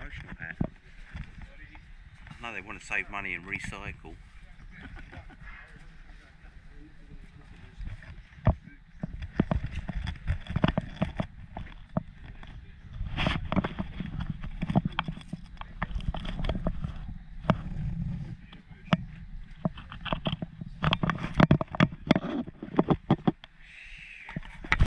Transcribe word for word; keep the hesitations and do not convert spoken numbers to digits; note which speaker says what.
Speaker 1: promotional hat. I know they want to save money and recycle.